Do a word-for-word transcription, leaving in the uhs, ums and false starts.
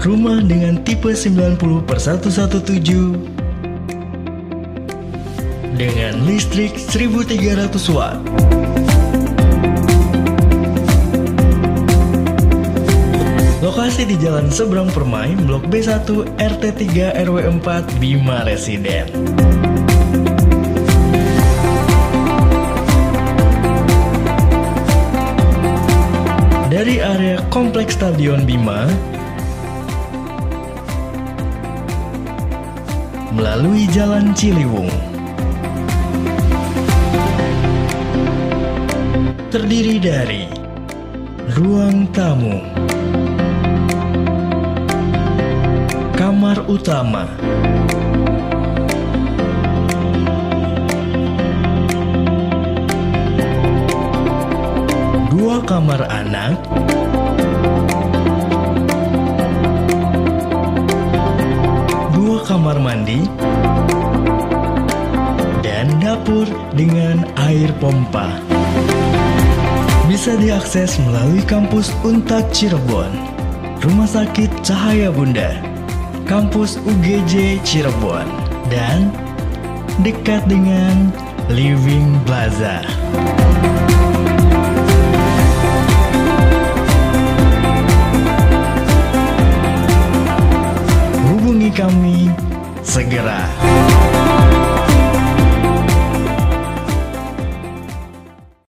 Rumah dengan tipe sembilan puluh per seratus tujuh belas dengan listrik seribu tiga ratus watt. Lokasi di Jalan Seberang Permai, Blok B satu, R T tiga, R W empat, Bima Residen. Dari area Kompleks Stadion Bima, melalui Jalan Ciliwung, terdiri dari ruang tamu, kamar utama, dua kamar anak, dua kamar mandi, dan dapur dengan air pompa. Bisa diakses melalui kampus Unpad Cirebon, Rumah Sakit Cahaya Bunda, kampus U G J Cirebon, dan dekat dengan Living Plaza.